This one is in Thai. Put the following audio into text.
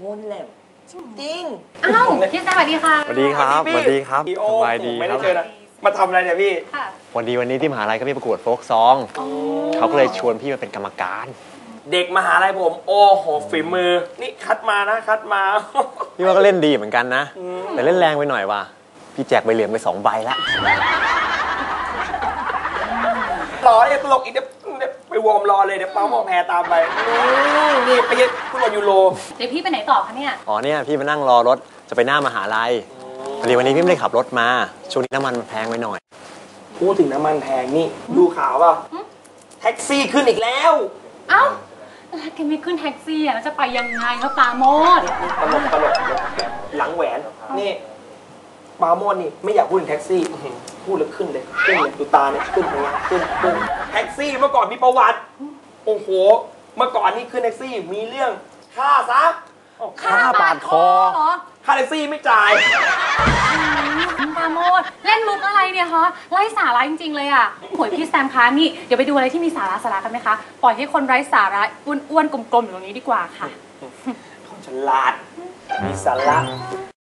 นแหละจริงอ้าวพี่แซมสวัสดีค่ะสวัสดีครับสวัสดีครับสบายดีไม่ครับได้เจอนะมาทำอะไรเนี่ยพี่วันนี้ที่มหาลัยก็มีประกวดโฟล์กซองเขาก็เลยชวนพี่มาเป็นกรรมการเด็กมหาลัยผมโอ้โหฝีมือนี่คัดมานะคัดมาพี่ว่าก็เล่นดีเหมือนกันนะแต่เล่นแรงไปหน่อยว่ะพี่แจกใบเหลืองไป2 ใบละรอไอ้ตลกอีกเดี๋ยวไปวอร์มรอเลยเดี๋ยวป้าวอร์มแพรตามไปนี่ไปฟุตบอลยูโรเดี๋ยวพี่ไปไหนต่อคะเนี่ยเนี่ยพี่มานั่งรอรถจะไปหน้ามหาลัยพอดีวันนี้พี่ไม่ได้ขับรถมาช่วงนี้น้ำมันแพงไปหน่อยพูดถึงน้ำมันแพงนี่ดูข่าวป่ะแท็กซี่ขึ้นอีกแล้วเอ้าแล้วแกไม่ขึ้นแท็กซี่แล้วจะไปยังไงครับปาโมดตลกหลังแหวนนี่ปาโมดนี่ไม่อยากพูดถึงแท็กซี่พูดแล้วขึ้นเลยดูตาเนี่ยขึ้นแท็กซี่เมื่อก่อนมีประวัติโอ้โหเมื่อก่อนนี่ขึ้นแท็กซี่มีเรื่องฆ่าซะฆ่าปาดคอค่าแท็กซี่ไม่จ่ายปาโมดเล่นมุกอะไรเนี่ยคะไร้สาระจริงๆเลยอ่ะโหยพี่แซมคะนี่เดี๋ยวไปดูอะไรที่มีสาระกันไหมคะปล่อยให้คนไร้สาระอ้วนๆกลมๆอยู่ตรงนี้ดีกว่าค่ะคนฉลาดมีสาระ